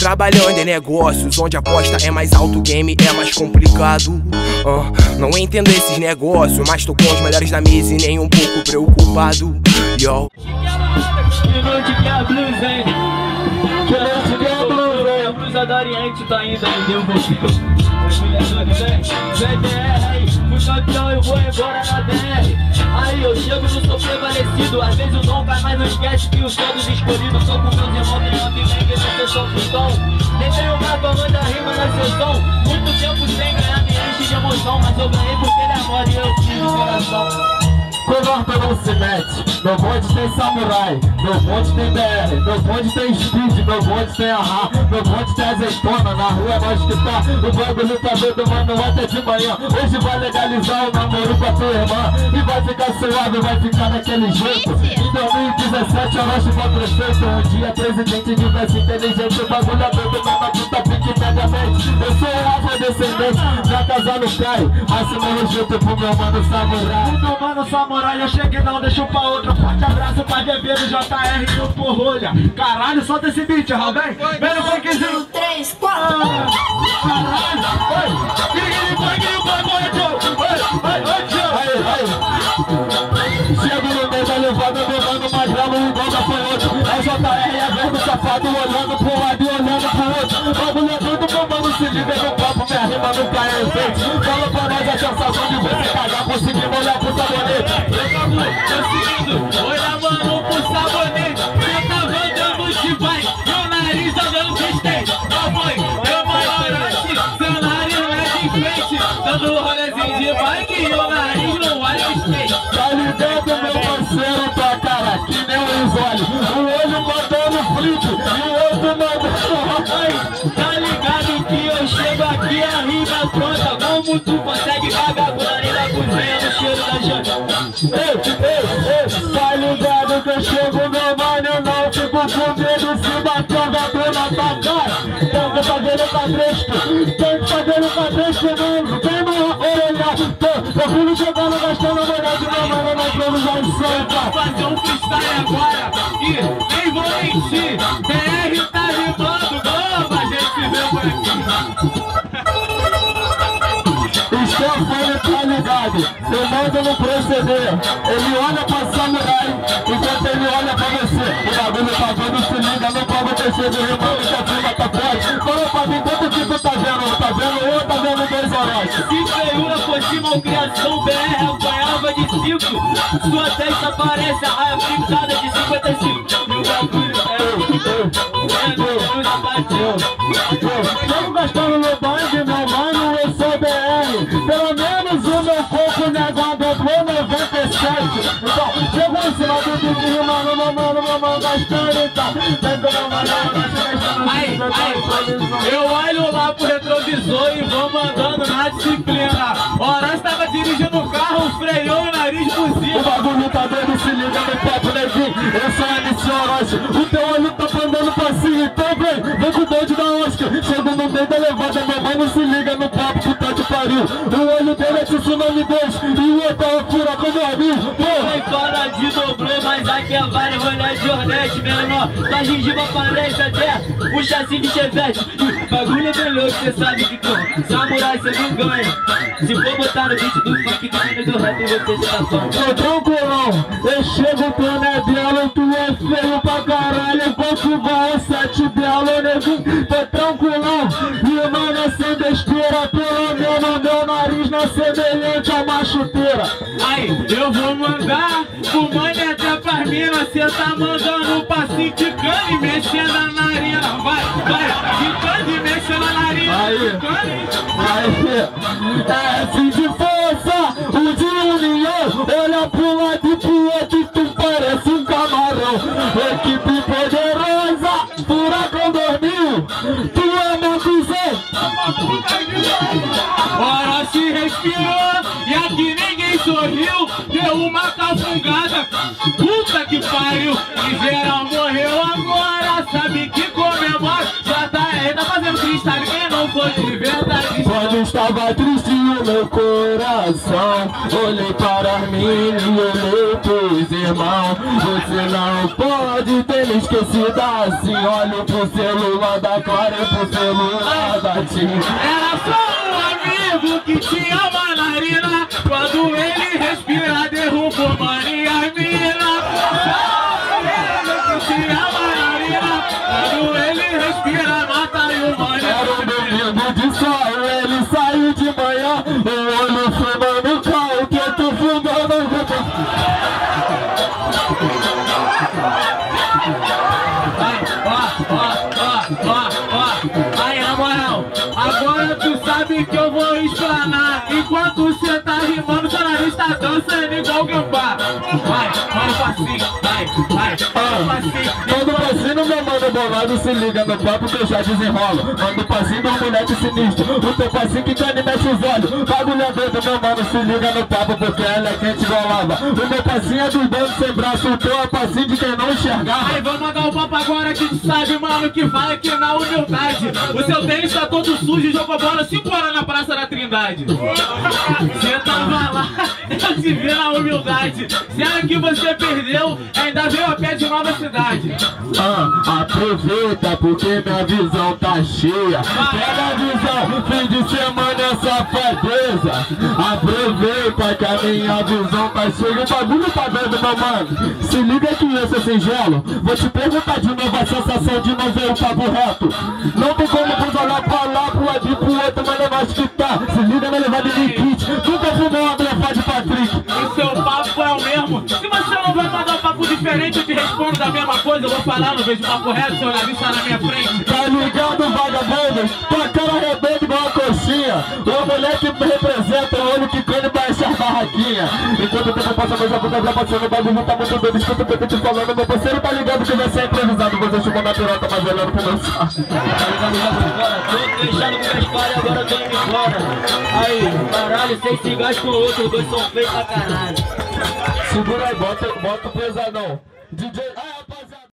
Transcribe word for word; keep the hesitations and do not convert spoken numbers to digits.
trabalhando em negócios onde a aposta é mais alto, o game é mais complicado. uh, Não entendo esses negócios, mas tô com os melhores da mesa e nem um pouco preocupado. Yo. Que noite que é a blues, hein? Que noite que é a blues, hein? A blusa da Oriente tá indo aí, deu você. Vem D R aí, fui campeão, eu vou embora na D R. Aí eu chego, não sou prevalecido. Às vezes o dom cai, mas não esquece que os todos escolhidos. Sou com meus irmãos, tem uma big na sessão pistão. Deixei o gato, a mãe da rima na sessão. Muito tempo sem ganhar, me enche de emoção. Mas eu ganhei porque ele é mole e eu tive o coração. Covarda não se mete, meu bonde tem samurai, meu bonde tem B R, meu bonde tem speed, meu bonde tem ahá, meu bonde tem azeitona, na rua é nós que tá, o bagulho tá doido, mano, até de manhã. Hoje vai legalizar o namoro com a tua irmã, e vai ficar suave, vai ficar daquele jeito. Em dois mil e dezessete eu acho pra prefeito, um dia presidente de vai ser inteligente, o bagulho é doido, mas na puta pique mediamente. Eu sou o afrodescendente, na casa não cai, mas se não rejeito pro meu mano samurai. Meu mano samurai. Eu cheguei, não deixo pra outra. Forte abraço pra Bebeiro, J R e o Porrolha. Caralho, solta esse beat, Raul, vem. Vem no funkzinho. três, quatro. Caralho, oi. Guiri, guiri, guiri, chego no meio da levada, meu mano mais bravo, igual da foi. É J R, é verbo safado, olhando pro lado e olhando pro outro. Bagulho é doido, meu mano, se liga no papo, minha rima nunca é efeito. Fala pra nós a sensação de você cagar, conseguindo olhar pro sabonete. Olha, mano, pro sabonete. Você tá mandando de vai, meu nariz andando distante. Ó, mãe, meu maiorante, seu nariz não é de frente. Dando um rolezinho de bike e o nariz não vai de skate. Tá ligado, meu parceiro, tua cara, que nem os olhos. O olho mandando flip e o outro mandando rapaz. Tá ligado que eu chego aqui, a rima pronta. Como tu consegue cagar com o nariz da cozinha no cheiro da janta? Ei, ei, ei, tá ligado que eu chego, meu mano, não fico com medo se bater da dona da cara. Tem que fazer o cabresto, tem que fazer o cabresto mesmo, tem uma orelha. Eu fui jogando, gastando a mulher de meu mano na improvisação. Vou fazer um freestyle agora e nem vou mentir. B R tá rimando, vamos, a gente vê por aqui. Stefano tá ligado, eu mando no proceder. Ele olha pra samurai, enquanto ele olha pra você. O bagulho tá vendo, se liga, não pode descer do rimando que a turma tá forte. Fala pra mim, quanto que tu tá vendo? Tá vendo eu ou tá vendo dois horóis? Se feiura fosse malcriação, B R apanhava de cinco. Sua testa parece a raia fixada de cinquenta e cinco. E o bagulho é o da bateu. Estamos gastando no band, meu mano, eu sou B R. Pelo menos o meu corpo negado é noventa e sete. Então, chegou em cima do beat, rimando, meu mano, meu mano, gastando e tal. Vem com meu mano, gastando. Ai, ai, eu olho lá pro retrovisor e vou mandando na disciplina. Horas tava dirigindo o carro, freou e o nariz buzina. O bagulho tá doido, se liga no papo, neguinho. Eu sou a M C Orochi. O teu olho tá andando pra cima, então vem, vem com o bonde da Oscar. Chego no meio da levada, meu mano, se liga no papo, puta que pariu. O olho dele é tsunami dois e o outro é fura como amigo. Foi fora de dobrou, mas aqui é vários rolês de Hornet, meu irmão. Da gengiva parece até o chassi de Chevette. O bagulho é bem louco, cê sabe que com samurai cê não ganha. Se for botar no beat do funk, do do rap, você já tá fã. Tô tranquilão, eu chego pro Nebelo, tu é feio pra caralho. Quanto vai sete belo, neguinho, tô tranquilão. E mano, sem besteira, pelo menos meu nariz não é semelhante a uma chuteira. Aí, eu vou mandar o mano até pra mina. Cê tá mandando um passinho de cana e mexendo na narina. Vai, vai, de cana e mexendo na narina. Aí, aí, é assim de força, o de união. Olha pro lado e pro outro, tu parece um camarão. Equipe poderosa, furacão dois mil. Tu é meu cuzão. Orochi respirou e aqui ninguém sorriu. Deu uma cafungada, puta que pariu. E geral morreu agora, sabe que comemora. J R tá fazendo freestyle, quem não foi de verdade. Quando estava triste o meu coração, olhei para mim e olhei pros irmãos. Você não pode ter me esquecido. esquecida assim. Olho pro celular da Clara e pro celular da Tim. Era só um amigo que tinha uma narina. Quando ele respira, derruba mania mina. Só um amigo que tinha uma narina. Quando ele respira, mata o mano. Era um domingo de sol, ele saiu de manhã. O olho fumando cal, que eu tô fumando. Vai, ó, ó, ó, ó, ó. Aí, na moral, agora tu sabe que eu vou explanar. Enquanto cê tá rimando, seu nariz tá dançando igual gambá. Vai, mano, passinho, vai, vai, mano, passinho. Manda o passinho, meu mano bolado, se liga no papo que eu já desenrolo. Manda o passinho do moleque sinistro, o teu passinho que cana e mexe os olhos. Bagulho é doido, meu mano, se liga no papo, porque ela é quente igual lava. O meu passinho é do dono sem braço, o teu é passinho de quem não enxergar. Aí, vamos mandar o papo agora, que tu sabe, mano, que vai aqui na humildade. O seu tênis tá todo sujo e jogou bola cinco horas na Praça da Trindade. Você tava lá, eu te vi na humildade. Será que você perdeu? Ainda veio a pé de Nova Cidade. Ah, aproveita porque minha visão tá cheia. Pega a visão, fim de semana é safadeza. Aproveita que a minha visão tá cheia. O bagulho tá doido, meu mano. Se liga que esse é singelo. Vou te perguntar de novo a sensação de não ver o papo reto. Não tem como tu olhar pra lá, pro lado e pro outro, mas eu acho que tá. Se liga na levada de kit. Nunca fumou uma blefada de Patrick. O seu papo é o mesmo. Se você não vai mandar um papo diferente, eu te respondo da mesma coisa. Eu vou falar, não vejo papo reto, seu nariz tá na minha frente. Tá ligado, vagabundo? Tua cara redonda igual a coxinha. O moleque me representa, o olho que cana e baixa a barraquinha. Enquanto o tempo passa, mas a puta já passando, o bagulho tá muito doido. Escuta o que eu tô te falando, meu parceiro tá ligado que vai ser improvisado. Você chegou na piroca, mas olhando pro meu saco. Tá ligado, já por fora. Tô deixando com minhas caras, agora tô indo embora. Aí, caralho, seis cigarros com o outro, os dois são feios pra caralho. Segura aí, bota, bota o pesadão. D J... Ah!